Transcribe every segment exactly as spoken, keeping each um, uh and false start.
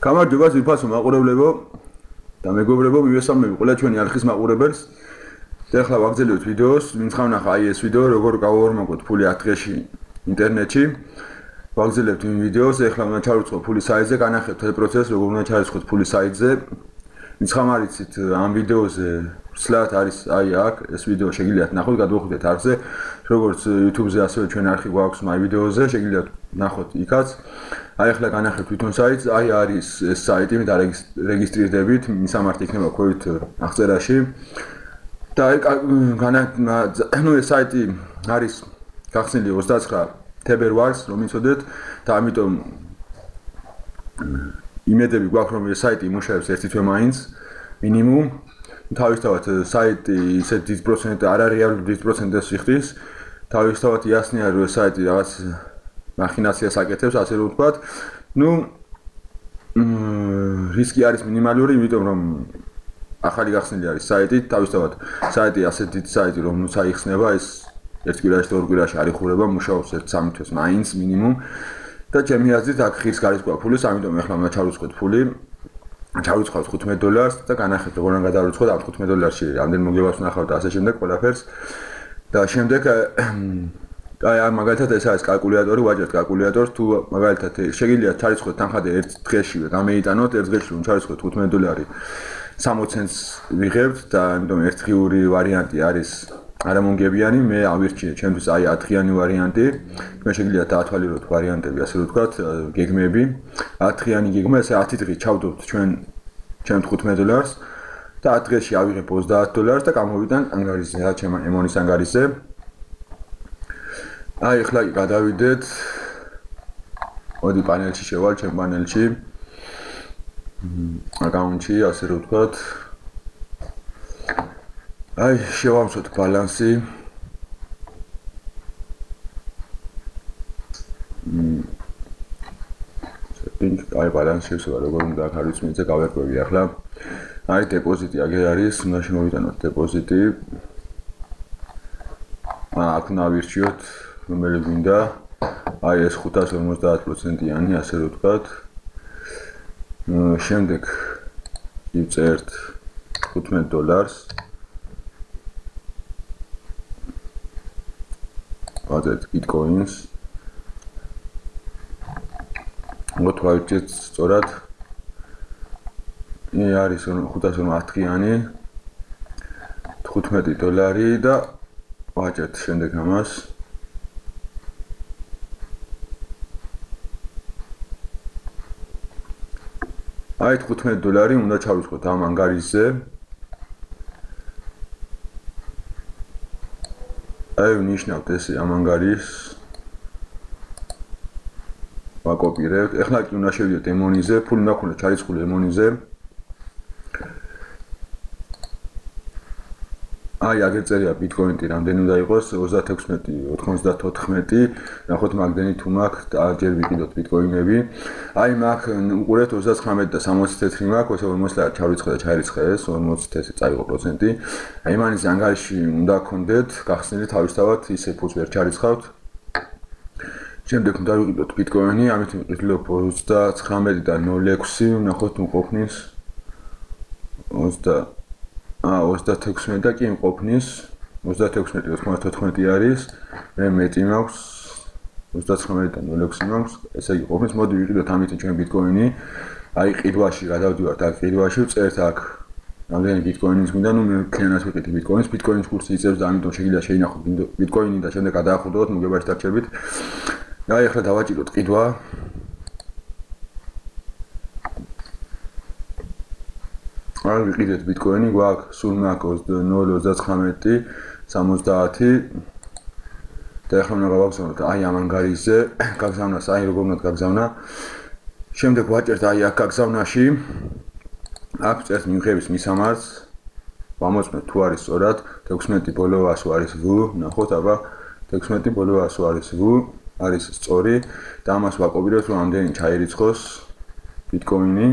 გამარჯობა ძვირფასო მაყურებლებო და მეგობრებო, მივესალმები ყველა ჩვენი არხის მაყურებელს. და ახლა ვაგრძელებთ ვიდეოს, ვინც ხავნახა აი ეს ვიდეო, როგორ გავორმაგოთ ფული ათ დღეში ინტერნეტში. ვაგრძელებთ იმ ვიდეოს, ახლა უნდა ჩავიწყოთ ფულის საიტზე, განახლებთ ეს პროცესი, როგორ უნდა ჩავიწყოთ ფულის საიტზე. ვინც ხამარიცით ამ ვიდეოზე, სლად არის აი აქ ეს ვიდეო შეგიძლიათ ნახოთ, გადმოხვიდეთ არხზე, როგორც YouTube-ზე, ასევე ჩვენ არხი გვაქვს მაი ვიდეოზე, შეგიძლიათ ნახოთ იქაც. აი ახლა განახლებთ თვითონ საიტს, აი არის ეს საიტი, და რეგისტრირდებით, მისამართი იქნება ქვევით აღწერაში. და აი ნუ ეს საიტი არის გახსნილი ოცდაცხრა თებერვალს, რომ იცოდეთ, და ამიტომ იმედები გვაქვს, რომ ეს საიტი იმუშავებს ერთი თვე მაინც მინიმუმ. თავისთავად საიტი ისეთ დიდ პროცენტს, არარეალურ დიდ პროცენტს იხდის. თავისთავად იასნია, რომ ეს საიტი რაღაც მახინაციას აკეთებს, ასე რომ ვთქვათ. ნუ რისკი არის მინიმალური, იმიტომ რომ ახალი გახსნილი არის საიტი, თავისთავად საიტი ასეთ დიდ საიტი, რომ ნუ საიხსნება, ეს ერთ კვირაში და ორ კვირაში არ იხურება, მუშაობს ერთ სამი თვეს მაინც მინიმუმ. და ჩემი აზრით აქ ხის გარის გვაქვს ფულის, ამიტომ ახლა უნდა ჩავიწყოთ ფული. ჩავიწყოთ თხუთმეტ დოლარს და განახლებთ როგორ უნდა გადავიწყოთ ამ თხუთმეტ დოლარში, რამდენ მოგებას ვნახავთ და ასე შემდეგ ყველაფერს. და შემდეგ აი ამ მაგალითად ეს არის კალკულატორი, ვაჭრეთ კალკულატორს, თუ მაგალითად შეგიძლიათ ჩარიცხოთ თანხადე ერთ დღეშივე გამეიტანოთ, ერთ დღეში რომ ჩარიცხოთ თხუთმეტ დოლარი სამოცი ცენტს ვიღებთ და ამიტომ ერთდღიური ვარიანტი არის არამონგებიანი, მე ავირჩიე ჩემთვის აი ათ დღიანი ვარიანტი. მე შეგიძლიათ დაათვალიეროთ ვარიანტები, ასე რომ ვთქვათ, გეგმები. ათ დღიანი გეგმა, ესე ათი დღით ჩავდობთ ჩვენ ჩემ თხუთმეტ დოლარს და ათ დღეში ავიღებ ოცდაათ დოლარს და გამოვიდან ანგარიზე, რა ჩემ ემონის ანგარიზე. აი ახლა გადავიდეთ. მოდი პანელში შევალ, ჩემ პანელში. აკაუნტში, ასე რომ ვთქვათ. აი, შევამსოთ ბალანსი. setting აი ბალანსი შევსება, როგორ უნდა აქ არის მიძე გავერკვევი ახლა. აი დეპოზიტი აგერ არის, უნდა შემოვიტანოთ დეპოზიტი. აა აქ უნდა ავირჩიოთ რომელი გვინდა. აი ეს ხუთას ორმოცდაათ პროცენტიანი, ასე რომ ვთქვათ. შემდეგ ვიწერთ თხუთმეტ დოლარს. ვაწერთ ბიტკოინს. მოთვალეთ სწორად. ეს არის ხუთას ორმოცდაათ დღიანი თხუთმეტი დოლარი და ვაჭერთ შემდეგ ამას. აი თხუთმეტ დოლარი უნდა ჩავიწყოთ ამ ანგარიშზე. აი ვნიშნავთ ესე ამ ანგარიშს. ვაკოპირებთ. ეხლა კი უნდა შევიდეთ ემონიზე, ფული უნდა გქონდეთ ჩარიცხული ემონიზე. აი აგერ წერია ბიტკოინი რამდენი უნდა იყოს, ოცდაექვსმეტი ოთხმოცდათოთხმეტი. ნახოთ მაგდენი თუ მაქვს და ჯერ ვიყიდოთ ბიტკოინები. აი მაგ უყურეთ ოცდაცხრამეტი და სამოცი თეთრი მაქვს, ესე ორმოცდაათ ჩავიწყე და ჩაერიცხე ეს ორმოცი თეთრი წაიღო პროცენტი. აი მან ის ანგარიში უნდა გქონდეთ გახსნილი თავისთავად, ისე ფულს ვერ ჩარიცხავთ. შემდეგ უნდა ვიყიდოთ ბიტკოინი, ამით ვიყიდოთ ოცდაცხრამეტი და ნული ექვსი, ნახოთ თუ ყოფნის ოცდა აა ოცდაექვსმეტი და კი ყოფნის ოცდაექვსმეტი ოთხმოცდათოთხმეტი არის. მე მეტი მაქვს ოცდაცხრამეტი და ნული ექვსი მაქვს, ესე იგი ყოფნის. მოდი ვიყიდოთ ამით ჩვენ ბიტკოინი. აი ყიდვაში გადავდივართ აქ ყიდვაში, ვწერთ აქ რამდენი ბიტკოინის მინდა, ნუ მე ქლიანად ვიყიდე ბიტკოინს, ბიტკოინის კურსი იწევს და ამიტომ შეგიძლიათ შეინახოთ ბიტკოინი და შემდეგ გადაახურდოთ მოგებაში დარჩებით. აი ახლა დავაჭიროთ ყიდვა. აი ვიყიდეთ ბიტკოინი, გვაქვს სულ მაქვს ნული ოცდაცხრამეტი სამოცდაათი და ახლა უნდა გავაგზავნოთ აი ამ ანგარიშზე, გაგზავნას აი როგორ უნდა გაგზავნა. შემდეგ ვაჭერთ აი აქ გაგზავნაში. აქ წერთ მიღების მისამართს. ვამოწმეთ თუ არის სწორად, ექვსმეტი ბოლო ასო არის V, ნახოთ აბა ექვსმეტი ბოლო ასო არის V, არის სწორი და ამას ვაკოპირებთ რომ ამდენი ჩაერიცხოს ბიტკოინი.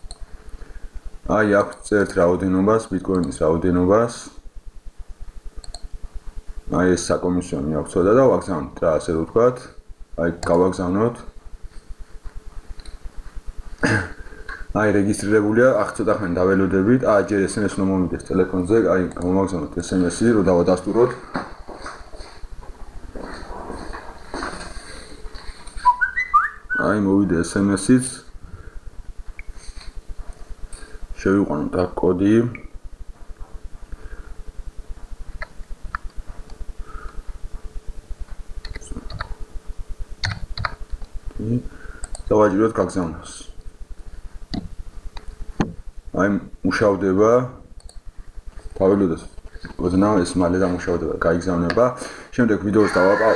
აი აქ წერთ რაოდენობას, ბიტკოინის რაოდენობას. აი ეს საკომისიონი აქვს ცოტა და ვაგზავნოთ რა, ასე რომ ვთქვათ. აი გავაგზავნოთ. აი რეგისტრირებულია, ახ ცოტა ხანი დაველოდებით. აი ჯერ ეს ემ ეს უნდა მომიდეს ტელეფონზე, აი მომაგზავნოთ ეს ემ ესი, რომ დავადასტუროთ. აი მოვიდა ეს ემ ესიც. შევიყვანოთ აქ კოდი. დავაჭიროთ გაგზავნას. აი მუშავდება. დაველოდოთ. ოდნა ეს მალე დამუშავდება, გაიგზავნება. შემდეგ ვიდეოს დავაპავ.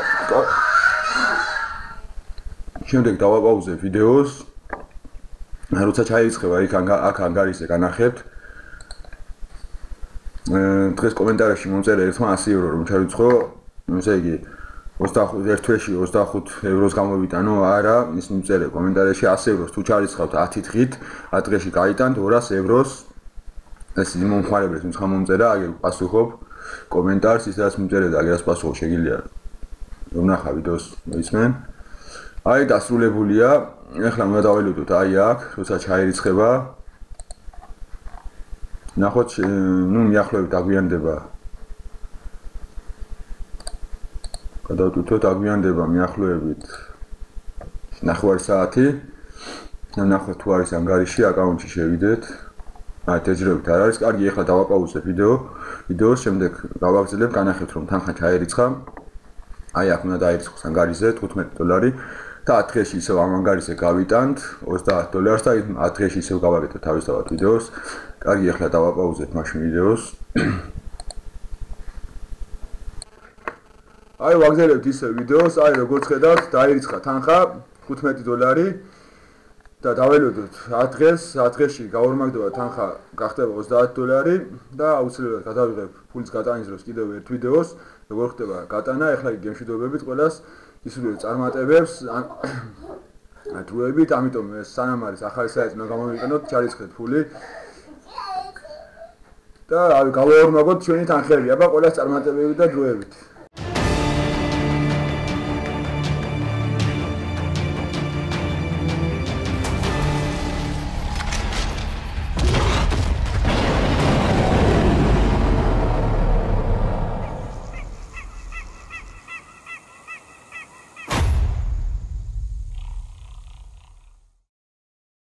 შემდეგ დავაპაუზე ვიდეოს. როცა ჩაირიცხება იქ აქ ანგარიშზე განახებთ. დღეს კომენტარებში მომწერე ერთმა ასი ევრო რომ ჩარიცხო, ესე იგი ოცდახუთ ერთ თვეში ოცდახუთ ევროს გამოვიტანო, არა, ის მომწერე კომენტარებში ასი ევროს თუ ჩარიცხავთ ათი დღით, ათ დღეში გაიტანთ ორას ევროს. ეს მომხმარებელს მითხა მომწერა, აგერ პასუხობ კომენტარს, ისაც მომწერე და აგერას პასუხობ შეგიძლია რომ ნახა ვიდეოს მოისმენ. აი დასრულებულია. ეხლა უნდა დაველოდოთ აი აქ, როცა ჩაირიცხება. ნახოთ, ნუ მიახლოებით აგვიანდება. გადავტვირთოთ აგვიანდება მიახლოებით ნახევარი საათი. ნახოთ თუ არის ანგარიში, აკაუნტში შევიდეთ. აი დაჯერებით არ არის. კარგი, ეხლა დავაპაუზე ვიდეო. ვიდეოს შემდეგ გავაგრძელებ, განახებთ რომ თანხა ჩაერიცხა. აი აქ უნდა დაერიცხოს ანგარიშზე თხუთმეტი დოლარი. და ათ დღეში ისევ ამ ანგარიშზე გავიტანთ ოცდაათ დოლარს და ათ დღეში ისევ გავაკეთოთ თავისთავად ვიდეოს. კარგი, ეხლა დავაპაუზეთ მაშინ ვიდეოს. აი ვაგზავნებთ ისევ ვიდეოს, აი როგორც ხედავთ, დაერიცხა თანხა თხუთმეტი დოლარი და დაველოდოთ ათ დღეს, ათ დღეში გაორმაგდება თანხა, გახდება ოცდაათ დოლარი და აუცილებლად გადავიღებ ფულის გატანის დროს კიდევ ერთ ვიდეოს, როგორ ხდება გატანა. ეხლა გემშვიდობებით ყველას ისურვებ წარმატებებს დროებით, ამიტომ ეს სანამ არის ახალი საიტი უნდა გამოვიყენოთ, ჩარიცხეთ ფული და გავაორმაგოთ ჩვენი თანხები. აბა ყველას წარმატებები და დროებით.